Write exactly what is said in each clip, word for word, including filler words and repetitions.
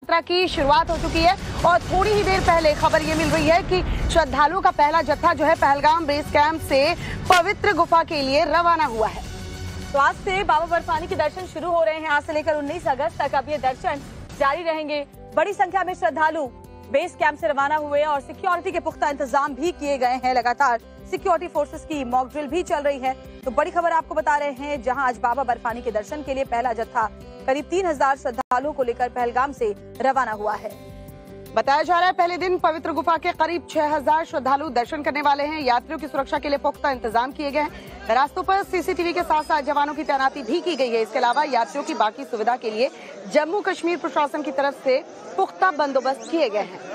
यात्रा की शुरुआत हो चुकी है और थोड़ी ही देर पहले खबर ये मिल रही है कि श्रद्धालुओं का पहला जत्था जो है पहलगाम बेस कैंप से पवित्र गुफा के लिए रवाना हुआ है। तो आज से बाबा बर्फानी के दर्शन शुरू हो रहे हैं। आज से लेकर उन्नीस अगस्त तक अब ये दर्शन जारी रहेंगे। बड़ी संख्या में श्रद्धालु बेस कैंप से रवाना हुए और सिक्योरिटी के पुख्ता इंतजाम भी किए गए हैं। लगातार सिक्योरिटी फोर्सेस की मॉक ड्रिल भी चल रही है। तो बड़ी खबर आपको बता रहे हैं, जहां आज बाबा बर्फानी के दर्शन के लिए पहला जत्था करीब तीन हजार श्रद्धालुओं को लेकर पहलगाम से रवाना हुआ है। बताया जा रहा है पहले दिन पवित्र गुफा के करीब छह हजार श्रद्धालु दर्शन करने वाले हैं। यात्रियों की सुरक्षा के लिए पुख्ता इंतजाम किए गए हैं। रास्तों पर सीसीटीवी के साथ साथ जवानों की तैनाती भी की गई है। इसके अलावा यात्रियों की बाकी सुविधा के लिए जम्मू कश्मीर प्रशासन की तरफ से पुख्ता बंदोबस्त किए गए हैं।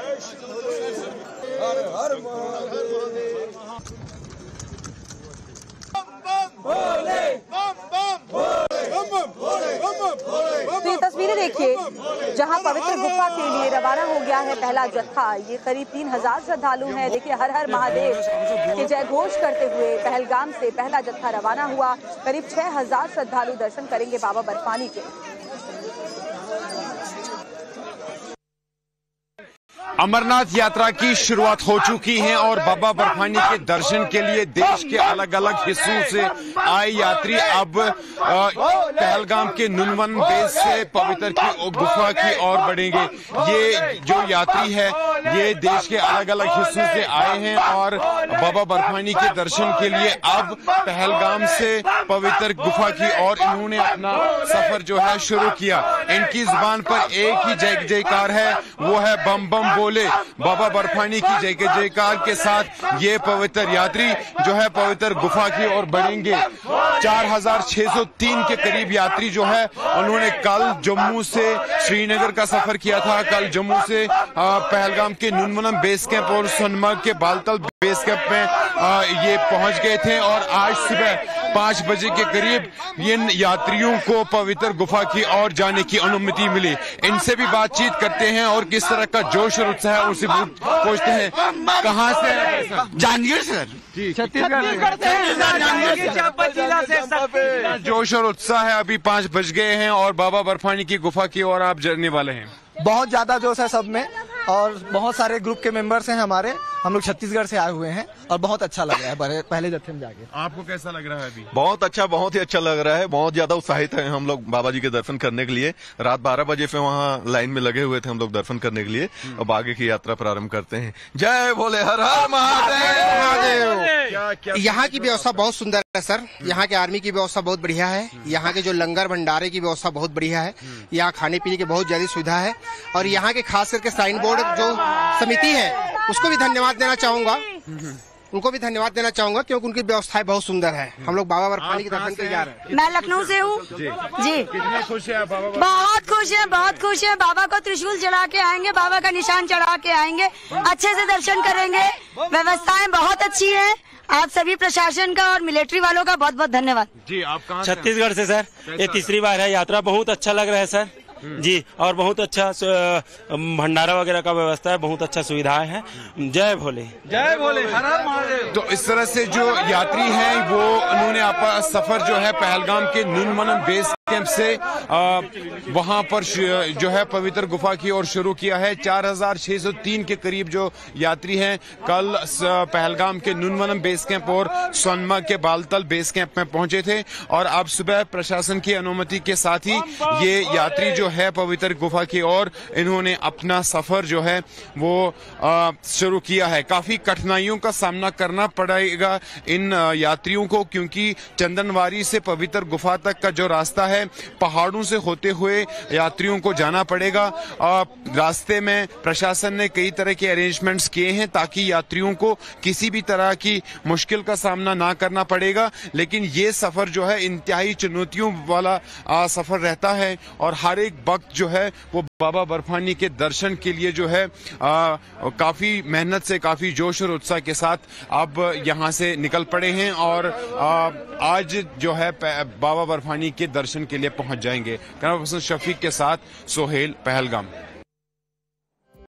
तो ये तस्वीरें देखिए, जहां पवित्र गुफा के लिए रवाना हो गया है पहला जत्था। ये करीब तीन हजार श्रद्धालु हैं। देखिए, हर हर महादेव के जय घोष करते हुए पहलगाम से पहला जत्था रवाना हुआ। करीब छह हजार श्रद्धालु दर्शन करेंगे बाबा बर्फानी के। अमरनाथ यात्रा की शुरुआत हो चुकी है और बाबा बर्फानी के दर्शन के लिए देश के अलग अलग हिस्सों से आए यात्री अब पहलगाम के नुनवन बेस से पवित्र की गुफा की ओर बढ़ेंगे। ये जो यात्री है ये देश के अलग अलग हिस्सों से आए हैं और बाबा बर्फानी के दर्शन के लिए अब पहलगाम से पवित्र गुफा की ओर इन्होंने अपना सफर जो है शुरू किया। इनकी जुबान पर एक ही जय जयकार है, वो है बम बम बोले। बाबा बर्फानी की जय जयकार के साथ ये पवित्र यात्री जो है पवित्र गुफा की ओर बढ़ेंगे। चार हजार छह सौ तीन के करीब यात्री जो है उन्होंने कल जम्मू से श्रीनगर का सफर किया था। कल जम्मू से पहलगाम के नुनवनम बेस कैंप और सोनमर्ग के बालतल बेस कैंप में आ, ये पहुंच गए थे और आज सुबह पांच बजे के करीब इन यात्रियों को पवित्र गुफा की ओर जाने की अनुमति मिली। इनसे भी बातचीत करते हैं और किस तरह का जोश और उत्साह है उनसे पूछते हैं। कहाँ से? जांजगीर सर, छत्तीसगढ़ से। जोश और उत्साह है। अभी पांच बज गए हैं और बाबा बर्फानी की गुफा की ओर आप जाने वाले हैं। बहुत ज्यादा जोश है सब में और बहुत सारे ग्रुप के मेंबर्स हैं हमारे। हम लोग छत्तीसगढ़ से आए हुए हैं और बहुत अच्छा लग रहा है पहले जत्थे में जाके। आपको कैसा लग रहा है अभी? बहुत अच्छा, बहुत ही अच्छा लग रहा है। बहुत ज्यादा उत्साहित है हम लोग बाबा जी के दर्शन करने के लिए। रात बारह बजे से वहाँ लाइन में लगे हुए थे हम लोग दर्शन करने के लिए। अब आगे की यात्रा प्रारंभ करते हैं। जय भोले, हर हर महादेव। यहाँ की व्यवस्था बहुत सुंदर है सर। यहाँ के आर्मी की व्यवस्था बहुत बढ़िया है। यहाँ के जो लंगर भंडारे की व्यवस्था बहुत बढ़िया है। यहाँ खाने पीने की बहुत ज्यादा सुविधा है और यहाँ के खास करके साइन बोर्ड जो समिति है उसको भी धन्यवाद देना चाहूंगा। उनको भी धन्यवाद देना चाहूंगा क्योंकि उनकी व्यवस्थाएं बहुत सुंदर है। हम लोग बाबा बर्फानी के दर्शन के जा रहे हैं। मैं लखनऊ से हूँ जी, जी। कितने खुश है बाबा? बहुत खुश है, बहुत खुश है। बाबा को त्रिशूल चढ़ा के आएंगे, बाबा का निशान चढ़ा के आएंगे, अच्छे से दर्शन करेंगे। व्यवस्थाएं बहुत अच्छी है। आप सभी प्रशासन का और मिलिट्री वालों का बहुत बहुत धन्यवाद जी। आप कहाँ? छत्तीसगढ़ से सर। ये तीसरी बार है यात्रा। बहुत अच्छा लग रहा है सर जी और बहुत अच्छा भंडारा वगैरह का व्यवस्था है। बहुत अच्छा सुविधाएं हैं। जय भोले, जय भोले, हर हर महादेव। तो इस तरह से जो यात्री हैं वो उन्होंने अपना सफर जो है पहलगाम के नुनवनम बेस कैंप से आ, वहां पर जो है पवित्र गुफा की ओर शुरू किया है। चार हजार छह सौ तीन के करीब जो यात्री हैं कल पहलगाम के नुनवनम बेस कैंप और सोनमर्ग के बालतल बेस कैंप में पहुंचे थे और अब सुबह प्रशासन की अनुमति के साथ ही ये यात्री जो है पवित्र गुफा की ओर इन्होंने अपना सफर जो है वो शुरू किया है। काफी कठिनाइयों का सामना करना पड़ेगा इन यात्रियों को क्योंकि चंदनवारी से पवित्र गुफा तक का जो रास्ता है पहाड़ों से होते हुए यात्रियों को जाना पड़ेगा। रास्ते में प्रशासन ने कई तरह के अरेंजमेंट्स किए हैं ताकि यात्रियों को किसी भी तरह की मुश्किल का सामना ना करना पड़ेगा। लेकिन ये सफर जो है इंतहाई चुनौतियों वाला सफर रहता है और हर एक वक्त जो है वो बाबा बर्फानी के दर्शन के लिए जो है आ, काफी मेहनत से, काफी जोश और उत्साह के साथ अब यहाँ से निकल पड़े हैं और आ, आज जो है बाबा बर्फानी के दर्शन के लिए पहुंच जाएंगे। कैमरा पर्सन शफीक के साथ सोहेल, पहलगाम।